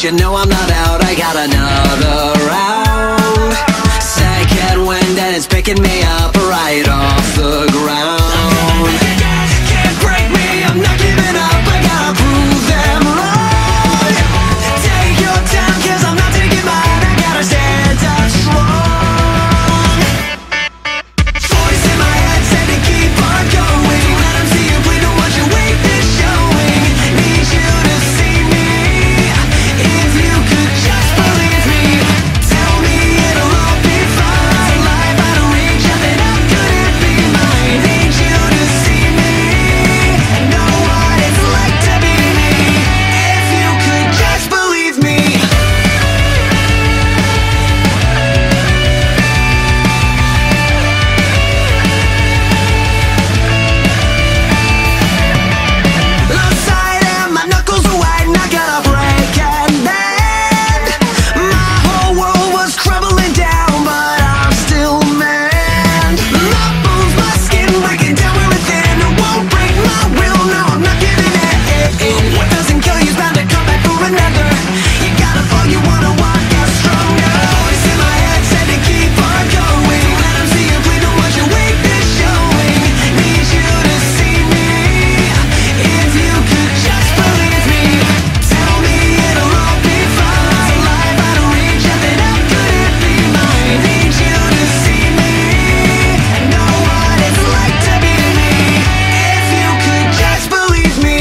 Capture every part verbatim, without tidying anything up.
you know I'm not out. I got another round. Second wind and it's picking me up right off the ground. Can't break me, I'm not giving up. I gotta prove them wrong. Take your time, cause I'm not taking mine. I gotta stand up strong. Voice in my head said to keep on going. Let them see you bleed, don't want your weakness showing. Need you to see me. If you could just believe me, tell me it'll all be fine. Life out of reach, nothing up couldn't be mine. Need you to see me and know what it's like to be me. If you could just believe me. Lost sight and my knuckles are white and I gotta break and bend. My whole world was crumbling down, but I'm still man. My bones, my skin breaking down where within. It won't break my will, no, I'm not giving in. What doesn't kill you's bound to come back for another. You gotta fall, you wanna walk out stronger. Voice in my head said to keep on going. Let them see you bleed, don't want your weakness showing. Need you to see me. If you could just believe me, tell me it'll all be fine. Life out of reach, nothing up couldn't be mine. Need you to see me and know what it's like to be me. If you could just believe me.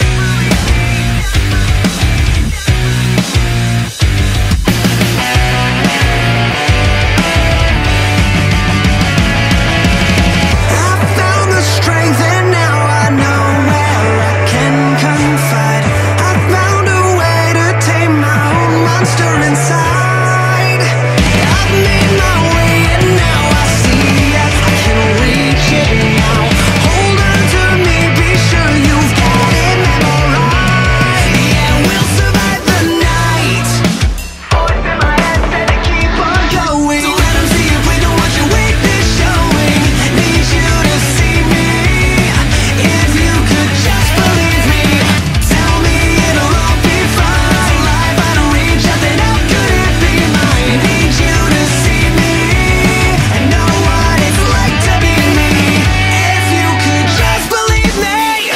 I found the strength and now I know where I can confide. I found a way to tame my own monster inside. I've made my way and now I see it. I can reach it now. Hold on to me, be sure you've got it memorized. Yeah, we'll survive the night. Voice in my head said to keep on going. So let them see you bleed, don't want your weakness showing. Need you to see me. If you could just believe me, tell me it'll all be fine. Life out of reach, nothing up couldn't be mine. Need you to see me and know what it's like to be me. If you could just believe me.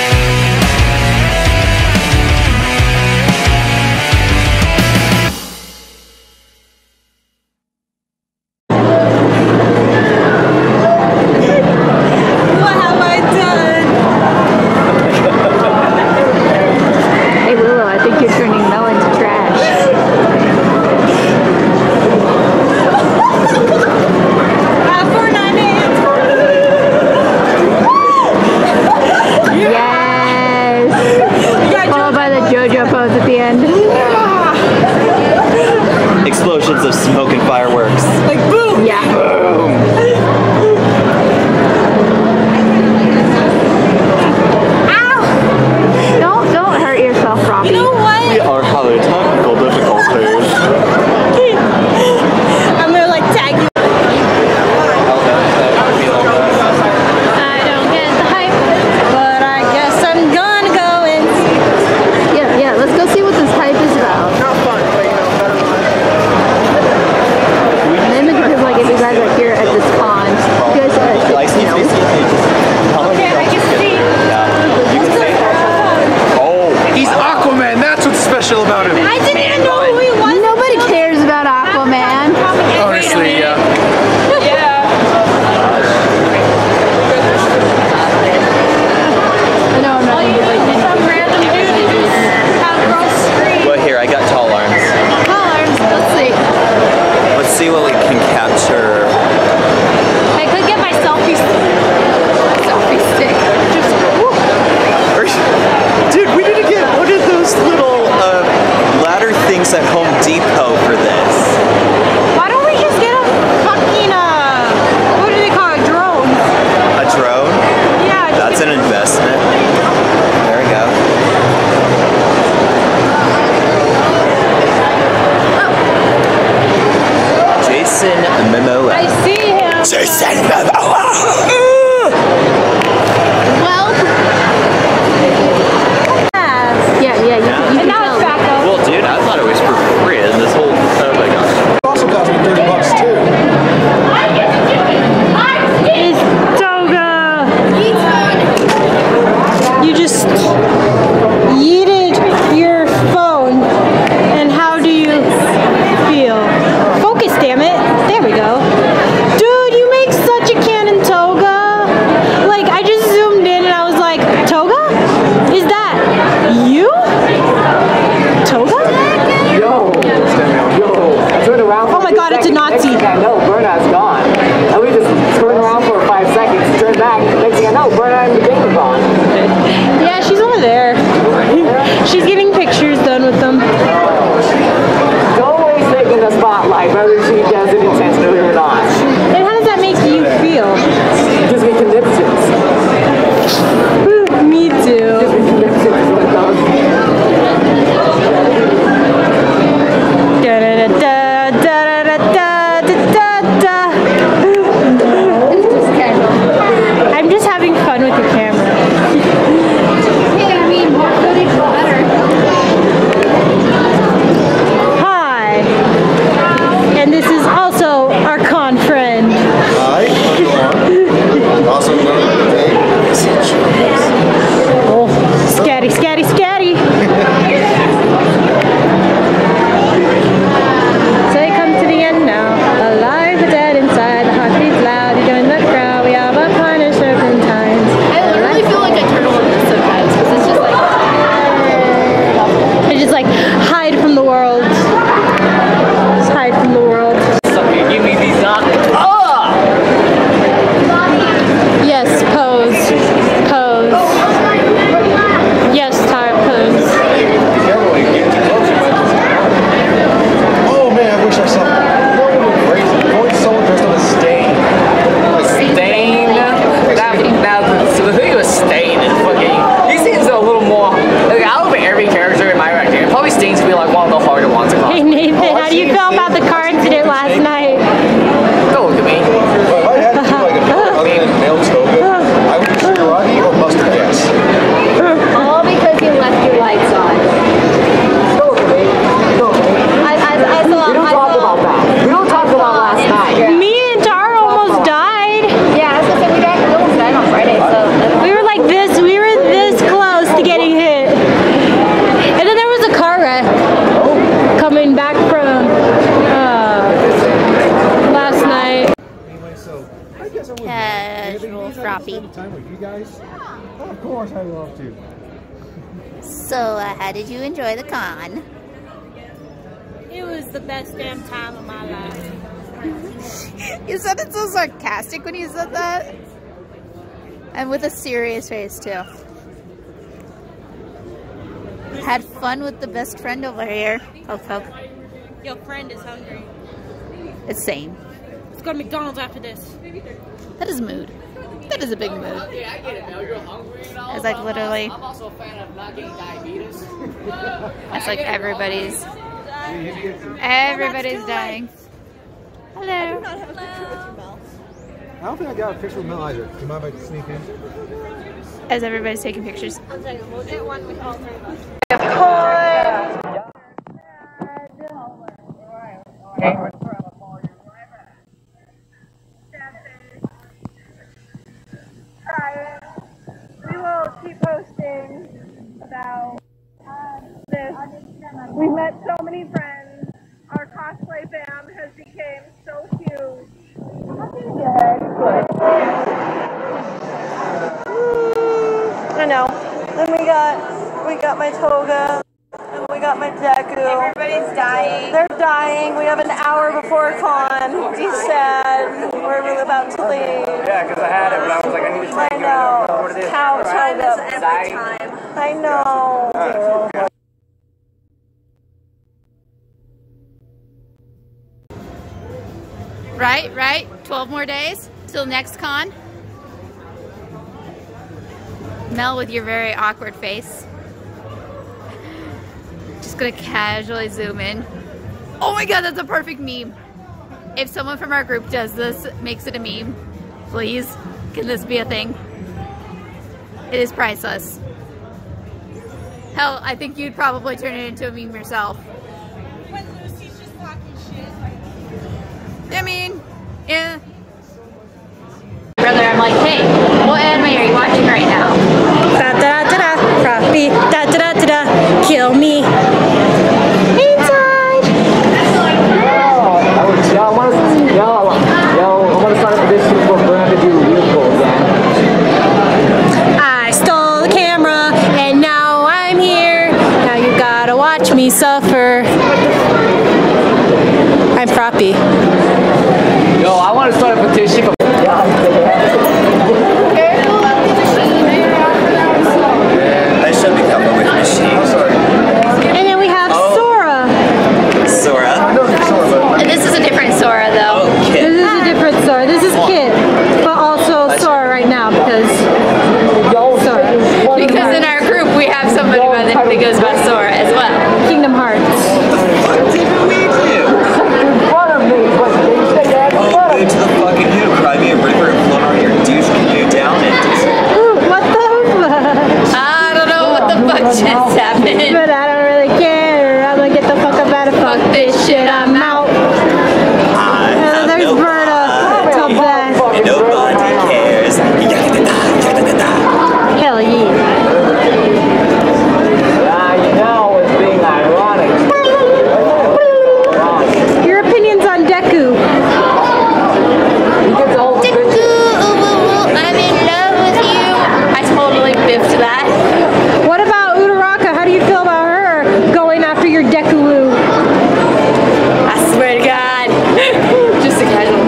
What have I done? Hey Willow, I think you're turning Mel into trash. Uh, four ninety-eight. Yes! Followed by the JoJo pose at the end. Explosions of smoke and fireworks. Like boom. Yeah. Ow! Don't don't hurt yourself, Robbie. You know what? We are having technical difficulties. I'm gonna like tag you. I don't get the hype, but I guess I'm gonna go in. Yeah, yeah. Let's go see what this hype is about. And then the people like if you guys are here at this pond, you guys are Like, you know. Okay, I can see. You can say oh, He's Aquaman, that's what's special about him. I didn't even know who he was. Nobody cares about Aquaman. Honestly, yeah. I know I'm not gonna get like Some random dude across the street. well, here, I got tall arms. colors. Let's see. Let's see what we can capture. I could get my selfie Selfie stick. Just whoop. Dude, we need to get one of those little uh, ladder things at Home Depot for this. Why don't we just get a fucking uh what do they call it? Drone? A drone? Yeah. just That's get- an investment. There we go. Jason Momoa. I see him. Jason Momoa. Well. Yeah. Yeah, yeah. You, you And can now tell. it's back up. Well, dude, I thought it was thought it's a Nazi. Next thing I know, Bernard's gone. And we just turn around for five seconds, turn back, next thing I know, Bernard and the game are gone. Yeah, she's over there. She's getting pictures done with them. She's always taking the spotlight, whether she does it intentionally or not. And how does that make you feel? It gives me conniptions. Me too. It gives me conniptions is what it does. Da da da da da da da da da. I'm just having fun with the camera. Hey, I mean, more footage, the better. Hi. And this is also our con friend. Hi, also known as Oh, scatty, scatty, scatty. So they come to the end now. Alive but dead inside. The heartbeat's loud. You join the crowd. We are but punished serpentines. I literally feel like a turtle in this sometimes because it's just like. I just like hide from the world. Just hide from the world. Somebody give me these knock. Ah! Yes, pose. Pose. Yes, Tara, pose. Oh man, I wish I saw that. That would have been crazy. Going someone dressed up as Stain. Stain. That, that, so the thing with Stain is fucking. He seems a little more. Like, out of every character in my rating, probably Stain's to be like one of the harder ones. Hey Nathan, how do you feel about the car incident last night? Don't look at me. Well, if I had to do like a other than male toga, I would do Shigaraki or Buster Gas. All because you left your lights on. Don't look at me. Don't look at me. I, I, I saw. We don't I talk saw, about that. We don't talk about last night. Me and Tara almost died. Yeah, I was gonna say we got we almost died on Friday, so. We were like this, we were this close to getting hit. And then there was a car wreck coming back from uh, last night. Anyway, so I guess I would Casual froppy. time with you guys. Oh, of course, I love to. So, uh, how did you enjoy the con? It was the best damn time of my life. You said it so sarcastic when you said that. And with a serious face, too. Had fun with the best friend over here. Poke, poke. Your friend is hungry. It's same. Let's go to McDonald's after this. That is mood. That is a big mood. Yeah, I get it, Mel. You're hungry and all. It's like literally. I'm also a fan of not getting diabetes. It's like everybody's. Everybody's dying. Hello. I don't think I got a picture with Mel either. Do you mind if I sneak in? As everybody's taking pictures. We'll get one with all three of us. We will keep posting about this. We met so many friends. Our cosplay fam has become so huge. I know. And we got we got my toga. And we got my Deku. Everybody's dying. They're dying. We have an hour before con. Be sad. We're really about to leave. Yeah, because I had it, but I was like, I need to try I and know. what it is. Couch toga. Every time. I know. Right, right. twelve more days till next con. Mel with your very awkward face. Just gonna casually zoom in. Oh my god, that's a perfect meme. If someone from our group does this, makes it a meme, please, can this be a thing? It is priceless. Hell, I think you'd probably turn it into a meme yourself. When Lucy's just talking shit. I mean, yeah. Brother, I'm like, hey, what anime are you watching right now? Da da da da, Froppy, da da da da da, kill me. Inside. Yo, I want to, yo, yo, I want to sign up for this for Brand to do musical again. I stole the camera and now I'm here. Now you gotta watch me suffer. I'm Froppy. want to start a petition for. I should be covered with machines. And then we have Oh. Sora. Sora. And this is a different Sora though. Oh, This kid. is a different Sora. This is Kid, but also Sora right now because Sora. Because in our group we have somebody by the, that goes by Sora as well. Kingdom Hearts. What did we do? Oh, go to the fucking you. Cry me a river and float on your douche canoe down it. Ooh, what the fuck? I don't know what the fuck just happened. But I don't really care. I'm gonna get the fuck up out of fuck this shit. I'm out. I Uh, have there's nobody. Berta. Top that. And nobody cares. Yakadada, yakadada. Hell yeah. Ah, you know, it's being ironic. Your opinions on Deku? He gets all the Deku, ooh, ooh, ooh, I'm in love with you. I totally biffed that. What about Uraraka? How do you feel about her going after your Deku? I swear to God. Just a casual.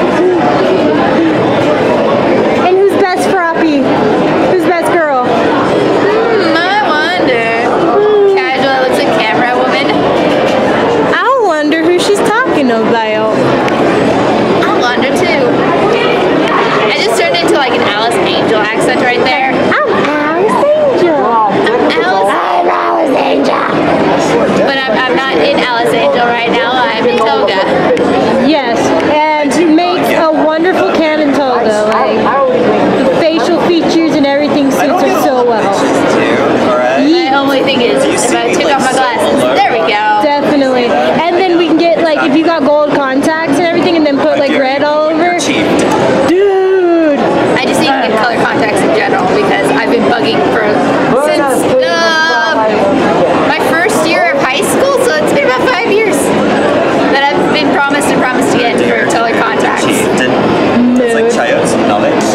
And who's best for Appy? Who's best girl? Hmm, I wonder. Casual looks like camera woman. I wonder who she's talking about. I wonder too. I just turned into like an Alice Angel accent right there. I'm Alice Angel. Alice, I'm Alice Angel. but I'm, I'm not in Alice Angel right now. I'm in Toga. Yes, and she makes a wonderful canon toga. Like the facial features and everything suits her so well. Alright. My only thing is, Do you if see I me, took like, off my so glasses, low? there we go. Definitely. And then we can get like if you got gold contacts and everything, and then put like red all over. Cheap. Dude. I just need to get color contacts in general because I've been bugging for since uh, my first year of high school, so it's been about five years that I've been promised and promised to get for color contacts. Chieftain. It's like Chayote's knowledge.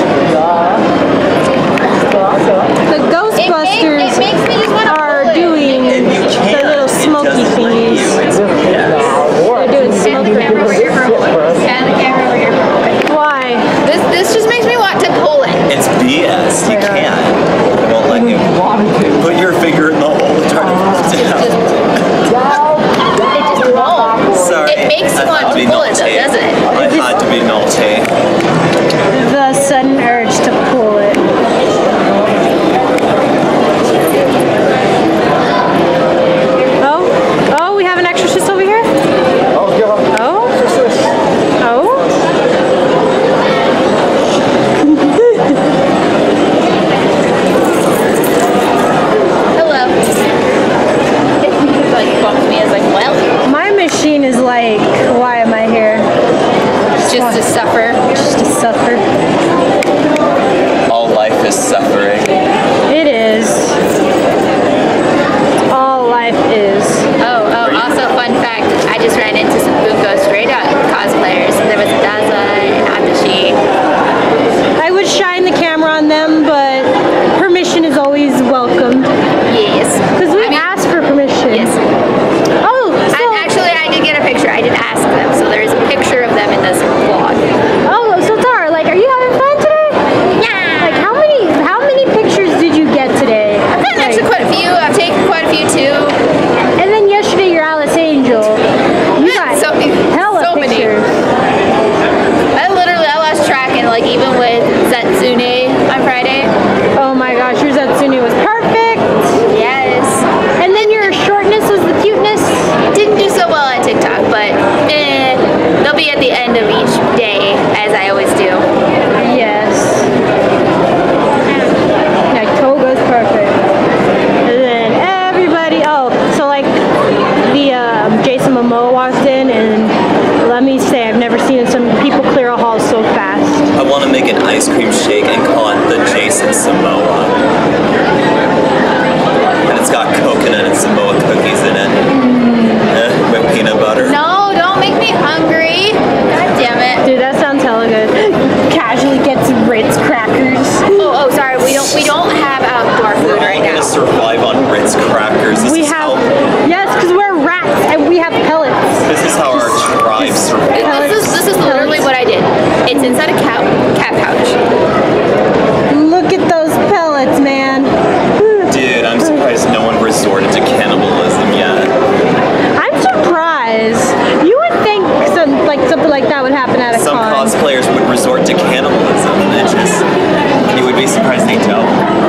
The It, make, Ghostbusters it makes me just want to are pull it. doing And you the can't. little It smoky doesn't let you. thingies. It's B S. They're doing And smoky the camera over here for a things. moment. And the camera over here for a moment. Why? This this just makes me want to pull it. It's B S. You can't. It won't let you. Put your finger in the hole and try to pull it It down. just it just won't. Sorry. It makes I you want had to be pull it though, naughty. doesn't it? I had to be naughty. The sudden urge to pull it. Oh, oh, we have an exorcist over here. Oh, oh. Hello. It like bumped me as like, well, My machine is like, why am I here? just to suffer. Just to suffer. All life is suffering. It is. All life is. Oh, oh, also fun fact, I just ran into some Bunko Stray Dog cosplayers. There was Daza and Amishi. I would shine the camera on them, but permission is always welcomed. Yes. Because we I mean, asked for permission. yes. Oh, so, And actually, I did get a picture. I did ask them, so there's a picture of them in this vlog. oh, so Tara, like, are you having fun today? Yeah. Like, how many, how many pictures did you get today? I've gotten actually quite a few. I've taken quite a few too. And then yesterday, your Alice Angel. You got So- hella so many. pictures. I literally, I lost track, and like even with Zetsune on Friday. Oh my gosh, your Zatsune was perfect. Yes. And then your shortness was the cuteness. Didn't do so well on TikTok, but eh, they'll be at the end of each day, as I always do. Yes. Yeah, Toga's perfect. And then everybody, oh, so like the um, Jason Momoa walked in, and let me say, I've never seen some people clear a hall so fast. I want to make an ice cream shake and call it the Jason Samoa. And it's got coconut and Samoa cookies in it. Eh, with peanut butter. No, don't make me hungry. God damn it. Dude, that sounds hella good. Casually gets Ritz crackers. Oh, oh, sorry. We don't we don't have outdoor food We're all right gonna now. survive on Ritz crackers. This We is have, how yes, because we're rats and we have pellets. this is how our tribe survives. This is this is literally what I did. resort to cannibalism. It's just, you would be surprised they don't.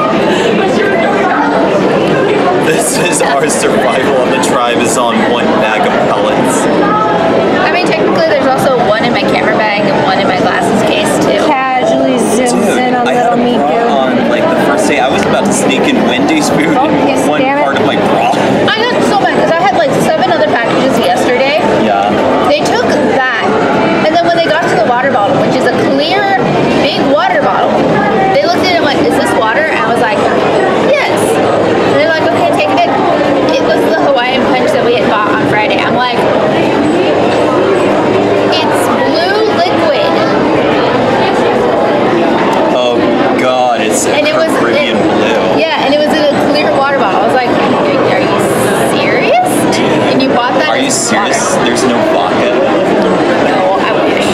This is our survival on the tribe is on one bag of pellets. I mean, technically, there's also one in my camera bag and one in my glasses case too. Casually zooms Dude, in on I had little a bra Miku. on like the first day. I was about to sneak in Wendy's food Oh, in yes, one damn it. part of my bra. I got so mad because I had like seven other packages yesterday. Yeah. They took that, and then when they got to the water bottle, which is a clear, big water bottle, they looked at it like, "Is this water?" And I was like, "Yes." And they're like, "Okay, take it." It was the Hawaiian Punch that we had bought on Friday. I'm like, it's blue liquid. Oh God, it's And it was Caribbean it- blue. Yeah, and it was in a clear water bottle. I was like, "Are you serious?" And you bought that? Are you as serious? water. There's no vodka. No, I wish.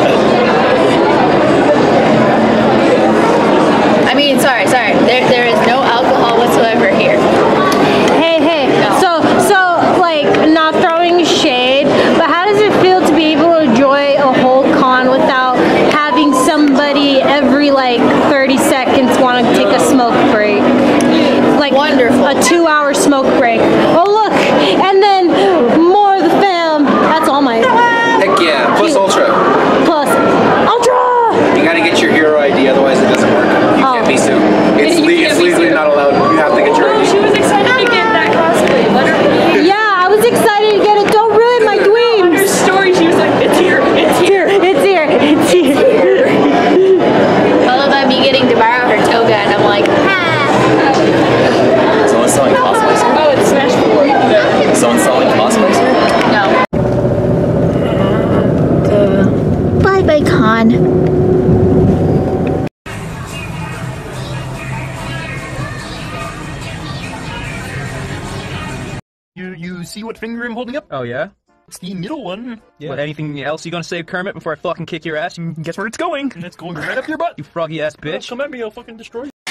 I mean, sorry, sorry. There, there is no alcohol whatsoever here. Hey, hey. No. So, so like, not throwing shade, but how does it feel to be able to enjoy a whole con without having somebody every like thirty seconds want to take a smoke break? Like Wonderful. a two-hour smoke break. Oh look, and then more of the fam. That's all my Heck yeah. Plus Ultra. plus ultra. You gotta get your hero I D, otherwise it doesn't work. You Oh. can't be sued. It's, You le- can't it's be legally sued. not allowed. You have to get your I D. was excited to get that cosplay. Let her Yeah, I was excited to get it. Don't ruin my dreams. story. She was like, "It's here, it's here." It's here. It's here. Followed by me getting to borrow her toga, and I'm like, "Ah." Someone's selling cosplays here? Oh, it's Smash Four. Someone's selling cosplays here? No. Bye, bye, con. You you see what finger I'm holding up? Oh yeah? It's the middle one. What, anything else you gonna say, Kermit, before I fucking kick your ass? And guess where it's going? And it's going right up your butt. You froggy ass Bitch. bitch. Come at me, I'll fucking destroy you.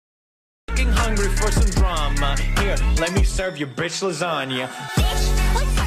Hungry for some drama. Here, let me serve you bitch lasagna. Bitch, what's